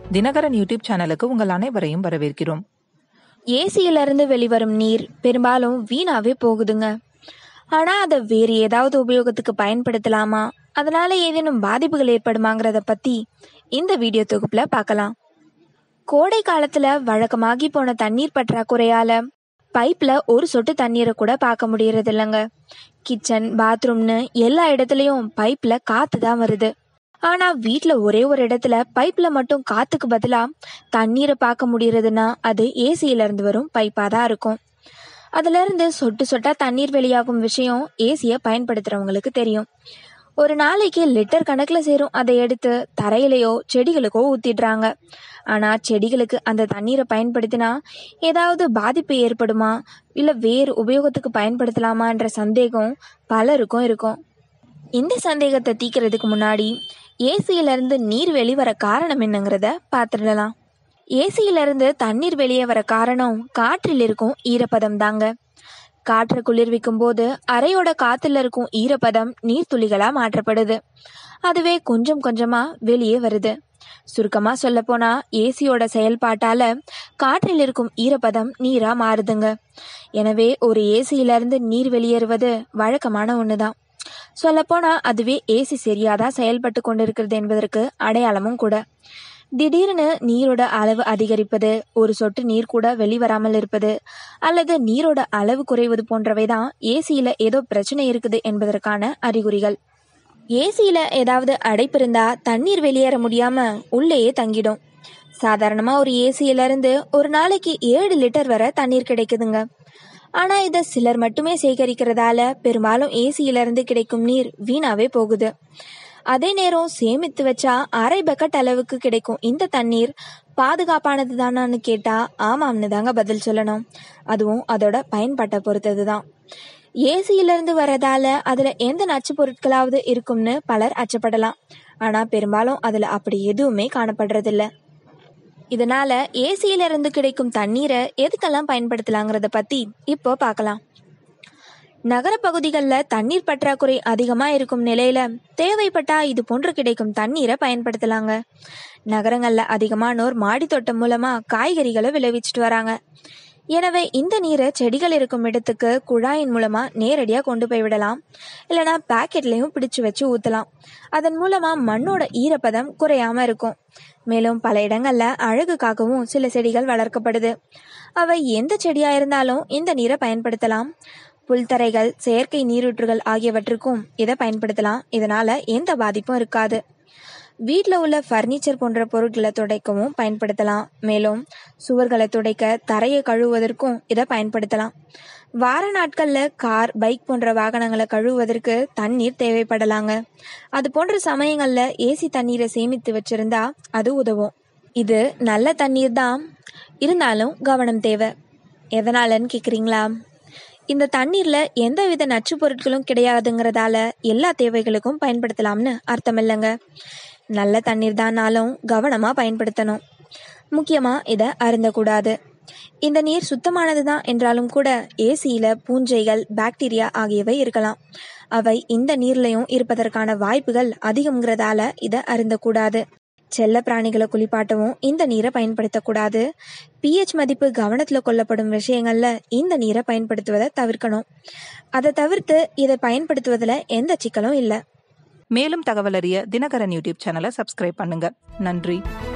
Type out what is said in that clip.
Dinakaran YouTube சேனலுக்கு உங்கள் அனைவரையும் வரவேற்கிறோம். ஏசியிலிருந்து வெளிவரும் நீர் பெரும்பாலும் வீணாவே போகுதுங்க. ஆனா அதை வேறு ஏதாவது உபயோகத்துக்கு பயன்படுத்தலாமா, அதனால ஏதேனும் பாதிப்புகள் ஏற்படுமாங்கிறத பத்தி இந்த வீடியோ தொகுப்புல பார்க்கலாம். கோடை காலத்துல வழக்கமாகி போன தண்ணீர் பற்றாக்குறையால பைப்ல ஒரு சொட்டு தண்ணீரை கூட பார்க்க முடியறது இல்லைங்க. கிச்சன், பாத்ரூம்னு எல்லா இடத்துலயும் பைப்ல காத்து தான் வருது. ஆனா வீட்டுல ஒரே ஒரு இடத்துல பைப்ல மட்டும் காத்துக்கு பதிலா தண்ணீரை பார்க்க முடியறதுன்னா அது ஏசியில இருந்து வரும் பைப்பா தான் இருக்கும். அதுல இருந்து சொட்டு சொட்டா தண்ணீர் வெளியாகும் விஷயம் ஏசிய பயன்படுத்துறவங்களுக்கு தெரியும். ஒரு நாளைக்கு லிட்டர் கணக்குல சேரும் அதை எடுத்து தரையிலையோ செடிகளுக்கோ ஊத்திடுறாங்க. ஆனா செடிகளுக்கு அந்த தண்ணீரை பயன்படுத்தினா ஏதாவது பாதிப்பு ஏற்படுமா, இல்ல வேறு உபயோகத்துக்கு பயன்படுத்தலாமான்ற சந்தேகம் பலருக்கும் இருக்கும். இந்த சந்தேகத்தை தீக்கிறதுக்கு முன்னாடி ஏசியில இருந்து நீர் வெளிவர காரணம் என்னங்கிறத பார்த்துடலாம். ஏசியில இருந்து தண்ணீர் வெளியே வர காரணம் காற்றில் இருக்கும் ஈரப்பதம் தாங்க. காற்றை குளிர்விக்கும் போது அறையோட காத்துல இருக்கும் ஈரப்பதம் நீர்த்துளிகளா மாற்றப்படுது. அதுவே கொஞ்சம் கொஞ்சமா வெளியே வருது. சுருக்கமா சொல்ல போனா ஏசியோட செயல்பாட்டால காற்றில் இருக்கும் ஈரப்பதம் நீரா மாறுதுங்க. எனவே ஒரு ஏசியில இருந்து நீர் வெளியேறுவது வழக்கமான ஒண்ணுதான். சொல்லப்போனா அதுவே ஏசி சரியாதான் செயல்பட்டு கொண்டிருக்கிறது என்பதற்கு அடையாளமும் கூட. திடீர்னு நீரோட அளவு அதிகரிப்பது, ஒரு சொட்டு நீர் கூட வெளிவராமல் இருப்பது, அல்லது நீரோட அளவு குறைவது போன்றவைதான் ஏசியில ஏதோ பிரச்சனை இருக்குது என்பதற்கான அறிகுறிகள். ஏசியில ஏதாவது அடைப்பு இருந்தா தண்ணீர் வெளியேற முடியாம உள்ளேயே தங்கிடும். சாதாரணமா ஒரு ஏசியில இருந்து ஒரு நாளைக்கு 7 லிட்டர் வரை தண்ணீர் கிடைக்குதுங்க. ஆனா இதை சிலர் மட்டுமே சேகரிக்கிறதால பெரும்பாலும் ஏசியில இருந்து கிடைக்கும் நீர் வீணாவே போகுது. அதே நேரம் சேமித்து வச்சா அரை பக்கெட் அளவுக்கு கிடைக்கும் இந்த தண்ணீர் பாதுகாப்பானது தானான்னு கேட்டா ஆமாம்னு தாங்க பதில் சொல்லணும். அதுவும் அதோட பயன்பாட்டை பொறுத்ததுதான். ஏசியில இருந்து வரதால அதுல எந்த நச்சு பொருட்களாவது இருக்கும்னு பலர் அச்சப்படலாம். ஆனா பெரும்பாலும் அதுல அப்படி எதுவுமே காணப்படுறதில்ல. இதனால ஏசியில இருந்து கிடைக்கும் தண்ணீரை எதுக்கெல்லாம் பயன்படுத்தலாங்கிறத பத்தி இப்போ பார்க்கலாம். நகர பகுதிகளில் தண்ணீர் பற்றாக்குறை அதிகமா இருக்கும் நிலையில தேவைப்பட்டா இது போன்று கிடைக்கும் தண்ணீரை பயன்படுத்தலாங்க. நகரங்கள்ல அதிகமானோர் மாடி தோட்டம் மூலமா காய்கறிகளை விளைவிச்சிட்டு வராங்க. எனவே இந்த நீரை செடிகள் இருக்கும் இடத்துக்கு குழாயின் மூலமா நேரடியா கொண்டு போய் விடலாம். இல்லைனா பேக்கெட்லயும் பிடிச்சு வச்சு ஊத்தலாம். அதன் மூலமா மண்ணோட ஈரப்பதம் குறையாம இருக்கும். மேலும் பல இடங்கள்ல அழகுக்காகவும் சில செடிகள் வளர்க்கப்படுது. அவை எந்த செடியா இருந்தாலும் இந்த நீரை பயன்படுத்தலாம். புல்தரைகள், செயற்கை நீரூற்றுகள் ஆகியவற்றுக்கும் இதை பயன்படுத்தலாம். இதனால எந்த பாதிப்பும் இருக்காது. வீட்டில் உள்ள ஃபர்னிச்சர் போன்ற பொருட்களை துடைக்கவும் பயன்படுத்தலாம். மேலும் சுவர்களை துடைக்க, தரையை கழுவுவதற்கும் இதை பயன்படுத்தலாம். வார நாட்களில் கார், பைக் போன்ற வாகனங்களை கழுவுவதற்கு தண்ணீர் தேவைப்படலாங்க. அது போன்ற சமயங்களில் ஏசி தண்ணீரை சேமித்து வச்சிருந்தா அது உதவும். இது நல்ல தண்ணீர் தான், இருந்தாலும் கவனம் தேவை. எதனாலன்னு கேட்குறீங்களா? இந்த தண்ணீர்ல எந்தவித நச்சு பொருட்களும் கிடையாதுங்கிறதால எல்லா தேவைகளுக்கும் பயன்படுத்தலாம்னு அர்த்தம் இல்லைங்க. நல்ல தண்ணீர் தானாலும் கவனமா பயன்படுத்தணும். முக்கியமா இதை அருந்தக்கூடாது. இந்த நீர் சுத்தமானது தான் என்றாலும் கூட ஏசியில பூஞ்சைகள், பாக்டீரியா ஆகியவை இருக்கலாம். அவை இந்த நீர்லையும் இருப்பதற்கான வாய்ப்புகள் அதிகம்ங்கிறதால இதை அருந்தக்கூடாது. செல்ல பிராணிகளை குளிப்பாட்டவும் இந்த நீரை பயன்படுத்தக்கூடாது. pH மதிப்பு கவனத்துல கொள்ளப்படும் விஷயங்கள்ல இந்த நீரை பயன்படுத்துவதை தவிர்க்கணும். அதை தவிர்த்து இதை பயன்படுத்துவதில் எந்த சிக்கலும் இல்லை. மேலும் தகவல் அறிய தினகரன் யூடியூப் சேனலை சப்ஸ்கிரைப் பண்ணுங்க. நன்றி.